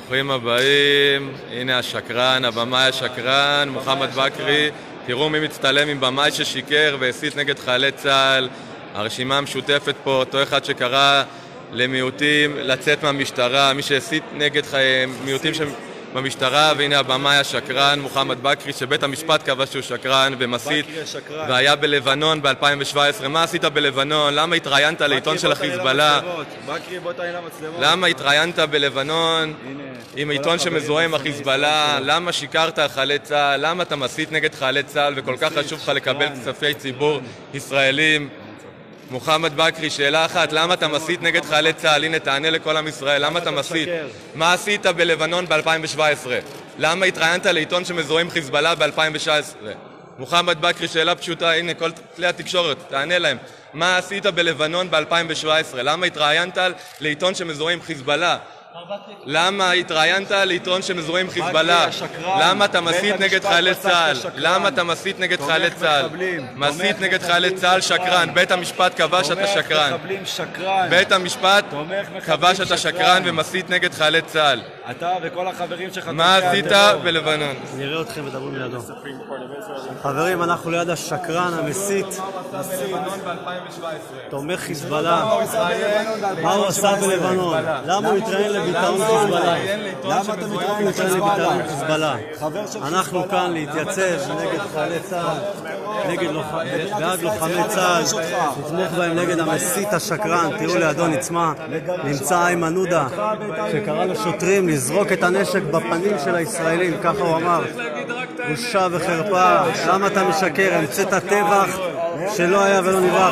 ברוכים הבאים, הנה השקרן, הבמאי השקרן, מוחמד בכרי. תראו מי מצטלם עם במאי ששיקר והסית נגד חיילי צה"ל. הרשימה המשותפת פה, אותו אחד שקרא למיעוטים לצאת מהמשטרה, מי שהסית נגד מיעוטים במשטרה, והנה הבמאי השקרן, מוחמד בכרי, שבית המשפט קבע שהוא שקרן ומסית, והיה בלבנון ב-2017. מה עשית בלבנון? למה התראיינת לעיתון של החיזבאללה? למה התראיינת בלבנון עם עיתון שמזוהה עם החיזבאללה? למה שיקרת על חיילי צה"ל? למה אתה מסית נגד חיילי צה"ל וכל כך חשוב לך לקבל כספי ציבור ישראלים? מוחמד בכרי, שאלה אחת, למה אתה מסית נגד חיילי צה"ל? הנה, תענה לכל עם ישראל, למה אתה מסית? מה עשית בלבנון ב-2017? למה התראיינת לעיתון שמזוהה עם חיזבאללה ב-2019? מוחמד בכרי, שאלה פשוטה, הנה, כל כלי התקשורת, תענה להם. מה עשית בלבנון ב-2017? למה התראיינת לעיתון שמזוהה עם חיזבאללה? למה התראיינת לעיתון שמזוהה עם חיזבאללה? למה אתה מסית נגד חיילי צה"ל? למה אתה מסית נגד חיילי צה"ל? מסית נגד חיילי צה"ל, שקרן. בית המשפט קבע שאתה שקרן. בית המשפט קבע שאתה שקרן ומסית נגד חיילי צה"ל. אתה וכל החברים שלך. מה עשית בלבנון? נראה אתכם ודברו לידו. חברים, אנחנו ליד השקרן המסית בלבנון ב-2017. תומך חיזבאללה. מה הוא עשה בלבנון? למה הוא התראיין לביטאון חיזבאללה? למה אתה מתראיין לביטאון חיזבאללה? אנחנו כאן להתייצב נגד חיילי צה"ל, בעד לוחמי צה"ל, לתמוך בהם נגד המסית השקרן. תראו לידו נמצא איימן עודה, שקרא לשוטרים לזרוק את הנשק בפנים של הישראלים, ככה הוא אמר. בושה וחרפה. למה אתה משקר? המצאת טבח שלא היה ולא נברא.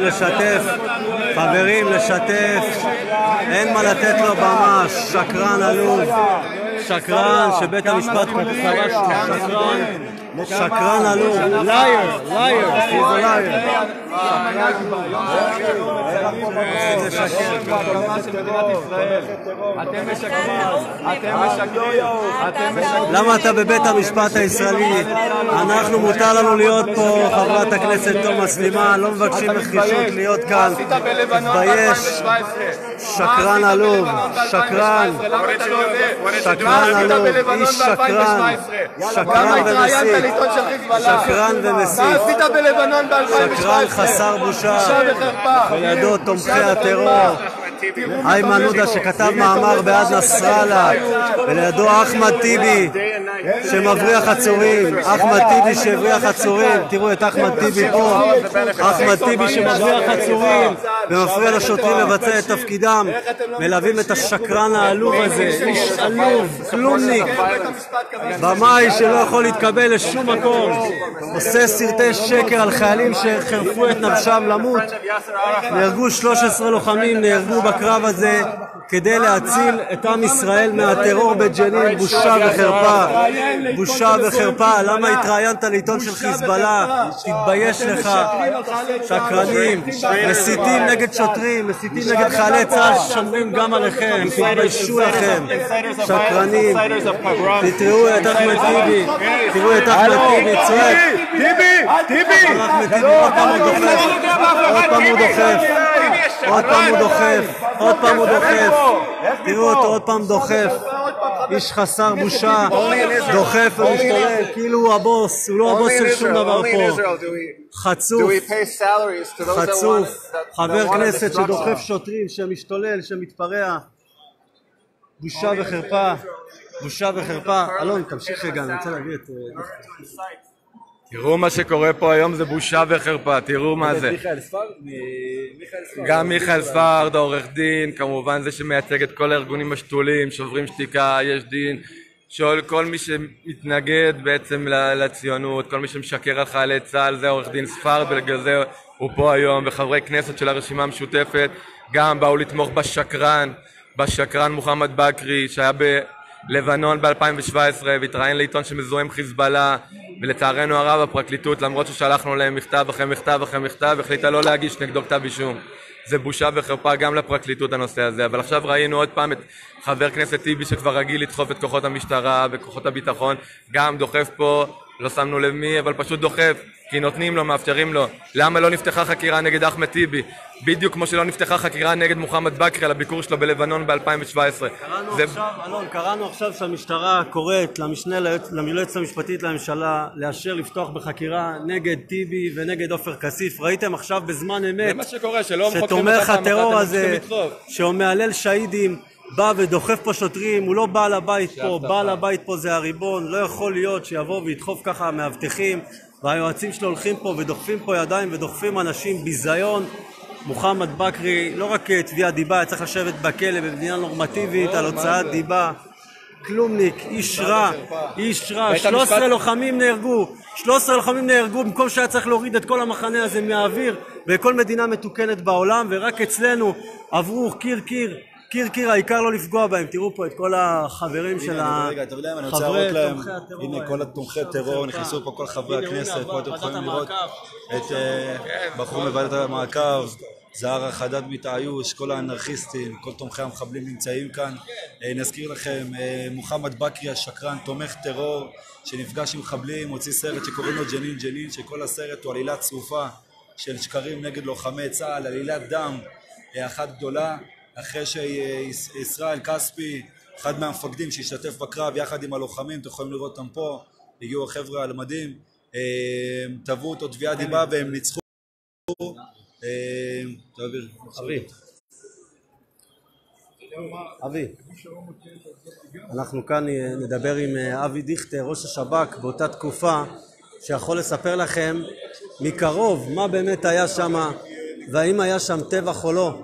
חברים לשתף, אין מה לתת לו במה. שקרן עלוב, שקרן שבית המשפט שקרן עלוב, liar, he's a liar. אתם משקרים. למה אתה בבית המשפט הישראלי? אנחנו, מותר לנו להיות פה. חברת הכנסת תומא סלימאן, לא מבקשים מחישות להיות כאן. תתבייש. שקרן עלוב, שקרן עלוב, איש שקרן, שקרן ומסית, שקרן חסר בושה. ולידו תומכי הטרור, איימן עודה שכתב מאמר בעד נסראללה, ולידו אחמד טיבי שמבריח עצורים. אחמד טיבי שהבריח עצורים. תראו את אחמד טיבי פה. אחמד טיבי שמבריח עצורים ומפריע לשוטרים לבצע את תפקידם. מלווים את השקרן העלוב הזה, איש עלוב, כלומניק, במאי שלא יכול להתקבל לשום מקום, עושה סרטי שקר על חיילים שחרפו את נפשם למות. נהרגו 13 לוחמים, נהרגו בקרב הזה כדי להציל את עם ישראל מהטרור בג'נין. בושה וחרפה, בושה וחרפה. למה התראיינת לעיתון של חיזבאללה? תתבייש לך. שקרנים, מסיתים נגד שוטרים, מסיתים נגד חיילי צה"ל ששומרים גם עליכם. תתביישו לכם, שקרנים. תראו את אחמד טיבי, תראו את אחמד טיבי צועק. טיבי, אחמד טיבי עוד פעם הוא דוחף, עוד פעם הוא דוחף. תראו אותו עוד פעם דוחף. איש חסר בושה, דוחף ומשתולל כאילו הוא הבוס. הוא לא הבוס של שום דבר פה. חצוף, חבר כנסת שדוחף שוטרים, שמשתולל, שמתפרע. בושה וחרפה, בושה וחרפה. אלון, תמשיך רגע, אני רוצה להגיד את... תראו מה שקורה פה היום, זה בושה וחרפה, תראו מה זה. גם מיכאל ספרד, העורך דין, כמובן זה שמייצג את כל הארגונים השתולים, שוברים שתיקה, יש דין, כל מי שמתנגד בעצם לציונות, כל מי שמשקר על חיילי צה"ל, זה העורך דין ספרד, ובגלל זה הוא פה היום. וחברי כנסת של הרשימה המשותפת גם באו לתמוך בשקרן מוחמד בכרי, שהיה בלבנון ב-2017 והתראיין לעיתון שמזוהה עם חיזבאללה, ולצערנו הרב הפרקליטות, למרות ששלחנו להם מכתב אחרי מכתב אחרי מכתב, החליטה לא להגיש נגדו כתב אישום. זה בושה וחרפה גם לפרקליטות הנושא הזה. אבל עכשיו ראינו עוד פעם את חבר כנסת טיבי שכבר רגיל לדחוף את כוחות המשטרה וכוחות הביטחון, גם דוחף פה לא שמנו לב מי, אבל פשוט דוחף, כי נותנים לו, מאפשרים לו. למה לא נפתחה חקירה נגד אחמד טיבי? בדיוק כמו שלא נפתחה חקירה נגד מוחמד בכרי על הביקור שלו בלבנון ב-2017. קראנו עכשיו שהמשטרה קוראת ליועצת המשפטית לממשלה לאשר לפתוח בחקירה נגד טיבי ונגד עופר כסיף. ראיתם עכשיו בזמן אמת זה מה שקורה, שלא שתומך הטרור הזה, שהוא מהלל שהידים, בא ודוחף פה שוטרים. הוא לא בעל הבית פה, בעל הבית פה זה הריבון. לא יכול להיות שיבוא וידחוף ככה מאבטחים, והיועצים שלו הולכים פה ודוחפים פה ידיים ודוחפים אנשים. ביזיון. מוחמד בכרי לא רק תביעה דיבה, היה צריך לשבת בכלא במדינה נורמטיבית על הוצאת דיבה. כלומניק, איש רע, איש רע. 13 לוחמים נהרגו במקום שהיה צריך להוריד את כל המחנה הזה מהאוויר בכל מדינה מתוקנת בעולם, ורק אצלנו עברו קיר, העיקר לא לפגוע בהם. תראו פה את כל החברים של חברי תומכי הטרור. הנה כל התומכי טרור, נכנסו פה כל חברי הכנסת, פה אתם יכולים לראות את בחור מוועדת המעקב, זהר החדד מתאיוש, כל האנרכיסטים, כל תומכי המחבלים נמצאים כאן. נזכיר לכם, מוחמד בכרי השקרן, תומך טרור שנפגש עם מחבלים, הוציא סרט שקוראים לו ג'נין, שכל הסרט הוא עלילת צרופה של שקרים נגד לוחמי צה"ל, עלילת דם אחת גדולה. אחרי שישראל כספי, אחד מהמפקדים שהשתתף בקרב יחד עם הלוחמים, אתם יכולים לראות אותם פה, הגיעו החבר'ה על מדים, תבעו אותו תביעת דיבה והם ניצחו. אבי, אנחנו כאן נדבר עם אבי דיכטר, ראש השב"כ באותה תקופה, שיכול לספר לכם מקרוב מה באמת היה שם, והאם היה שם טבח או לא.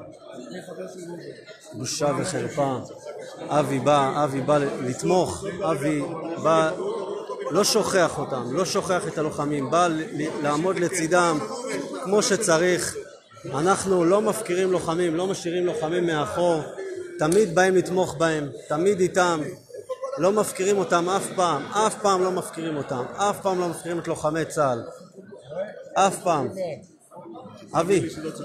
בושה וחרפה. אבי בא לתמוך, אבי בא, לא שוכח אותם, לא שוכח את הלוחמים, בא לעמוד לצידם כמו שצריך. אנחנו לא מפקירים לוחמים, לא משאירים לוחמים מאחור, תמיד באים לתמוך בהם, תמיד איתם, לא מפקירים אותם אף פעם לא מפקירים אותם, אף פעם לא מפקירים את לוחמי צה"ל, אף פעם. אבי,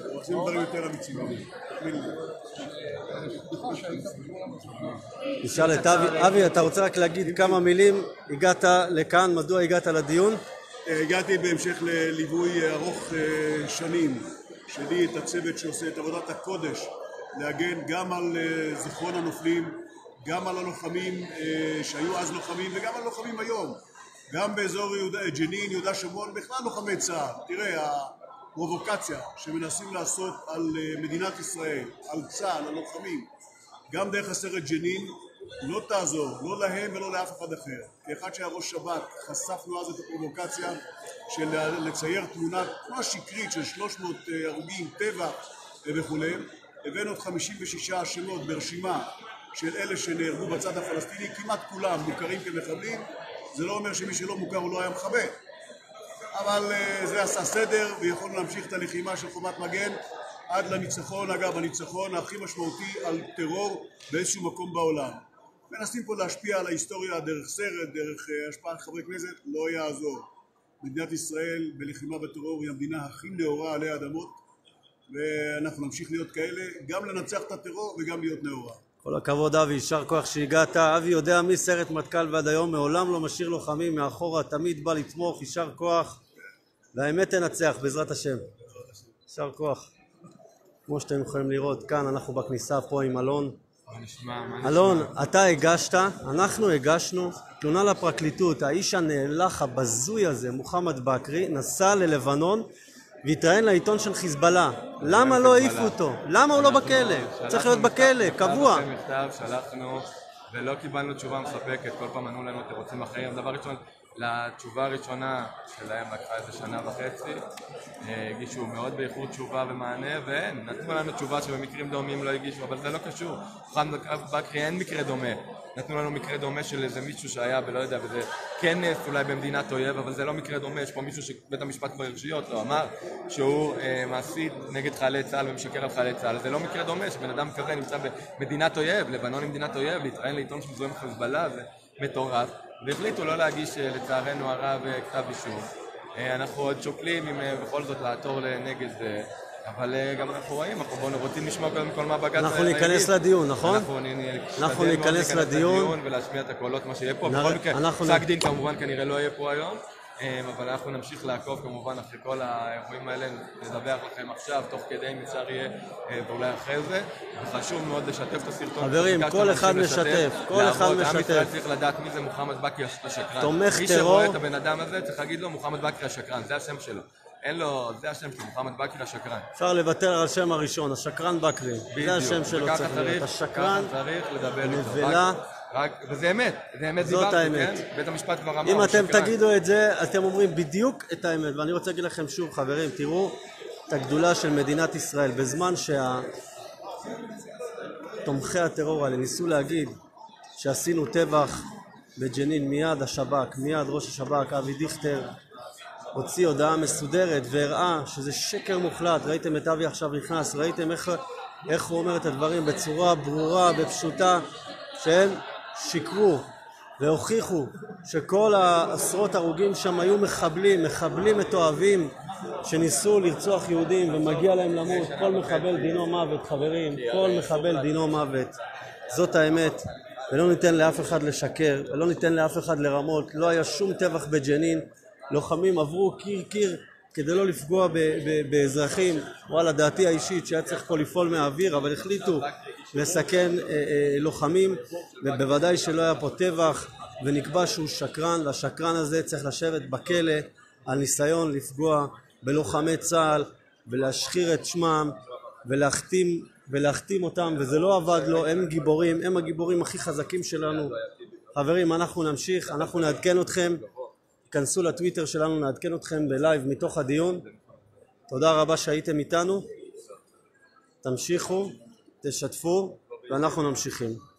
נשאל את אבי, אתה רוצה רק להגיד כמה מילים? הגעת לכאן, מדוע הגעת לדיון? הגעתי בהמשך לליווי ארוך שנים שלי את הצוות שעושה את עבודת הקודש להגן גם על זיכרון הנופלים, גם על הלוחמים שהיו אז לוחמים וגם על לוחמים היום, גם באזור ג'נין, יהודה שומרון, בכלל לוחמי צה"ל. תראה, הפרובוקציה שמנסים לעשות על מדינת ישראל, על צה"ל, על לוחמים, גם דרך הסרט ג'נין, לא תעזור, לא להם ולא לאף אחד אחר. כאחד שהיה ראש שב"כ, חשפנו אז את הפרובוקציה של לצייר תמונה שקרית של 300 הרוגים, טבח וכו'. הבאנו את 56 השמות ברשימה של אלה שנהרגו בצד הפלסטיני, כמעט כולם מוכרים כמחבלים. זה לא אומר שמי שלא מוכר הוא לא היה מחבל, אבל זה עשה סדר ויכולנו להמשיך את הלחימה של חומת מגן עד לניצחון. אגב, הניצחון הכי משמעותי על טרור באיזשהו מקום בעולם. מנסים פה להשפיע על ההיסטוריה דרך סרט, דרך השפעת חברי כנסת, לא יעזור. מדינת ישראל בלחימה בטרור היא המדינה הכי נאורה עלי האדמות, ואנחנו נמשיך להיות כאלה, גם לנצח את הטרור וגם להיות נאורה. כל הכבוד אבי, יישר כוח שהגעת. אבי יודע מסרט מטכ"ל ועד היום, מעולם לא משאיר לוחמים מאחורה, תמיד בא לתמוך, יישר כוח, והאמת תנצח בעזרת השם. יישר כוח. כמו שאתם יכולים לראות כאן, אנחנו בכניסה פה עם אלון. אלון, אתה הגשת, אנחנו הגשנו תלונה לפרקליטות. האיש הנאלח הבזוי הזה, מוחמד בכרי, נסע ללבנון והתראיין לעיתון של חיזבאללה. למה לא העיפו אותו? למה הוא לא בכלא? צריך להיות בכלא, קבוע. שלחנו ולא קיבלנו תשובה מספקת, כל פעם ענו לנו אתם רוצים אחרים. דבר ראשון, לתשובה הראשונה שלהם לקחה איזה שנה וחצי, הגישו מאוד באיכות תשובה ומענה, ונתנו לנו תשובה שבמקרים דומים לא הגישו, אבל זה לא קשור. מוחמד בכרי אין מקרה דומה. נתנו לנו מקרה דומה של איזה מישהו שהיה ולא יודע, וזה כנס אולי במדינת אויב, אבל זה לא מקרה דומה. יש פה מישהו שבית המשפט כבר הרשיות לו, אמר שהוא מעשית נגד חיילי צה"ל ומשקר על חיילי צה"ל. זה לא מקרה דומה שבן אדם כזה נמצא במדינת אויב, לבנון עם מדינת אויב, להתראיין לעיתון שמזוהה עם חיזבאללה, זה מטורף. והחליטו לא להגיש לצערנו הרב כתב אישום. אנחנו עוד שוקלים אם בכל זאת לעתור נגד זה, אבל גם אנחנו רואים, אנחנו רוצים לשמוע קודם כל מה בג"ץ. אנחנו ניכנס לדיון, נכון? אנחנו ניכנס לדיון ולהשמיע את הקולות מה שיהיה פה. בכל מקרה, פסק דין כמובן כנראה לא יהיה פה היום, אבל אנחנו נמשיך לעקוב כמובן אחרי כל האירועים האלה, נדווח לכם עכשיו, תוך כדי אם אפשר יהיה, ואולי אחרי זה. וחשוב מאוד לשתף את הסרטון. חברים, כל אחד משתף, כל אחד משתף. עם ישראל צריך לדעת מי זה מוחמד בכרי השקרן. תומך מי טרור. שרואה את הבן אדם הזה צריך להגיד לו מוחמד בכרי השקרן, זה השם שלו. אין לו, זה השם שלו, מוחמד בכרי השקרן. אפשר לוותר על השם הראשון, השקרן בכרי. זה השם שלו צריך להיות. השקרן, נבלה. וזה אמת, זה אמת זאת האמת. בית המשפט כבר אמר. אם אתם תגידו את זה, אתם אומרים בדיוק את האמת. ואני רוצה להגיד לכם שוב, חברים, תראו את הגדולה של מדינת ישראל. בזמן תומכי הטרור האלה ניסו להגיד שעשינו טבח בג'נין, מיד השב"כ, מיד ראש השב"כ אבי דיכטר הוציא הודעה מסודרת והראה שזה שקר מוחלט. ראיתם את אבי עכשיו נכנס, ראיתם איך הוא אומר את הדברים בצורה ברורה ופשוטה, שהם שיקרו והוכיחו שכל העשרות הרוגים שם היו מחבלים מתועבים שניסו לרצוח יהודים ומגיע להם למות. כל מחבל דינו מוות, חברים, כל מחבל דינו מוות. זאת האמת, ולא ניתן לאף אחד לשקר, ולא ניתן לאף אחד לרמות. לא היה שום טבח בג'נין, לוחמים עברו קיר כדי לא לפגוע באזרחים. וואלה, דעתי האישית שהיה צריך פה לפעול מהאוויר, אבל החליטו לסכן לוחמים, ובוודאי שלא היה פה טבח, ונקבע שהוא שקרן, והשקרן הזה צריך לשבת בכלא על ניסיון לפגוע בלוחמי צה"ל ולהשחיר את שמם ולהחתים אותם, וזה לא עבד לו. הם גיבורים, הם הגיבורים הכי חזקים שלנו. חברים, אנחנו נמשיך, אנחנו נעדכן אתכם, כנסו לטוויטר שלנו, נעדכן אתכם בלייב מתוך הדיון. תודה רבה שהייתם איתנו, תמשיכו, תשתפו, ואנחנו נמשיכים.